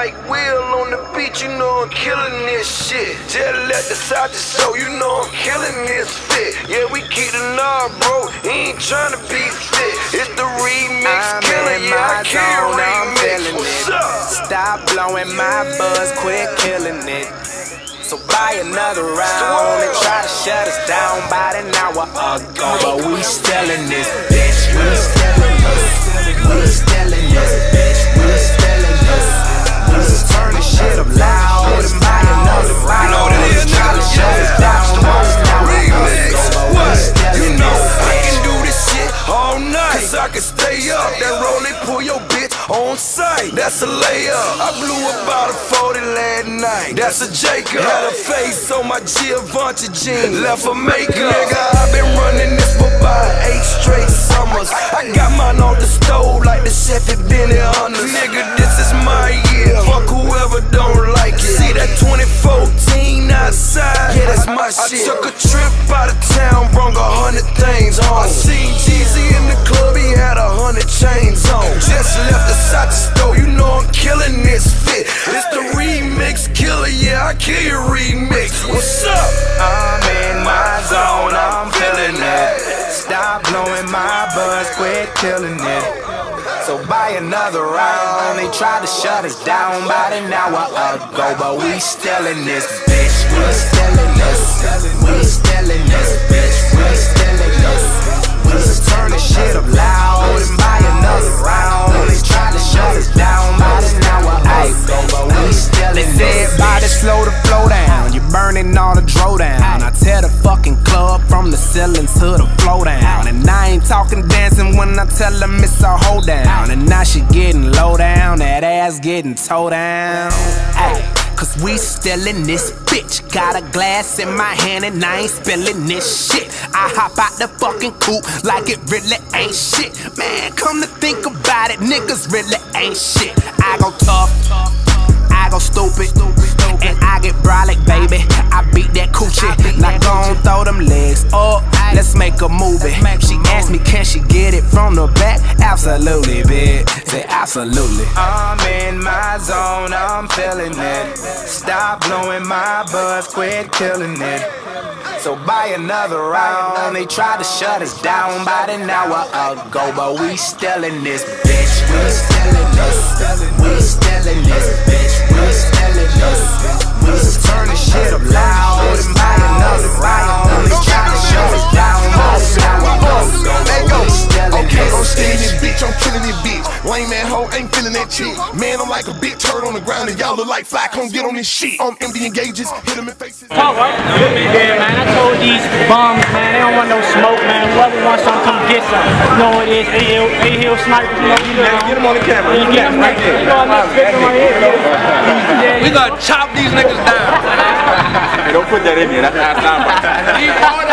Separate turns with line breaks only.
like Will on the beat, you know I'm killing this shit. Just let the side to show, you know I'm killing this fit. Yeah, we keep the knob, bro, he ain't tryna be fit. It's the remix killer, yeah, I can't remix. What's up?
Stop blowing my buzz, quit killing it. So buy another round and try to shut us down about an hour ago. But we still in this bitch, we still in this, we still in this bitch, we still in this. We just turn this shit up loud and buy another round.
You know what it is,
try to shut us down about an hour ago.
What? You know I can do this shit all night, cause I can stay up. That roll and pull your bitch on sight, that's a layup. I blew about a 40 last night, that's a Jacob. Had a face on my Givenchy jeans, left a makeup. Nigga, I've been running this for about 8 straight summers. I got mine on the stove like the chef had been in honors. Nigga, this is my year, fuck whoever don't like it. See that 2014 outside, yeah, that's my shit. I took a trip out of town, brung 100 things home. I seen Jeezy in the club, he had 100 chains on. Just left the side to store, you know I'm killing this fit. It's the remix killer, yeah, I kill your remix. What's up?
I'm in my zone, I'm feeling it. Stop blowing my buzz, quit killing it. So buy another round. They tried to shut us down about an hour ago, but we still in this bitch. We still in this, we still in this bitch. We still in this. We just turn this shit up loud and buy another round. They tried to shut us down about an hour ago, but we still in this. They said body slow to flow down. You're burning all the dro down. I tear the fucking club from the ceiling to the floor down. And I ain't talking dancing when I tell them it's a hold down. And now she getting low down, that ass getting toe down. Ay, cause we still in this bitch. Got a glass in my hand and I ain't spilling this shit. I hop out the fucking coupe like it really ain't shit. Man, come to think about it, niggas really ain't shit. I go tough, I go stupid, and I get brolic, baby. I beat that coochie, like gon' throw them legs up. Let's make a movie. She asked me, can she get it from the back? Absolutely, bitch. Say absolutely. I'm in my zone, I'm feeling it. Stop blowing my buzz, quit killing it. So buy another round. They tried to shut us down about an hour ago, but we still in this bitch. We still in this. We still in this bitch. We still in this. We just turn this shit up loud and buy another round. They tried to shut us down about an hour ago. We still in
Okay, I'm
this
still in
bitch.
this bitch, I'm killing this bitch. Lame man hoe, ain't feeling that shit. Man, I'm like a big turd on the ground and y'all look like fly, come get on this shit. I'm empty engages, hit him in faces.
Yeah, man, I told these bums, man, they don't want no smoke, man. Whoever wants some, come get some. You know what it is, A-Hill snipers, you know.
Get him on the camera.
Yeah, get him right there. You know, I'm not flipping right here.
We gonna chop these niggas down. Hey, don't put that in me. That's not my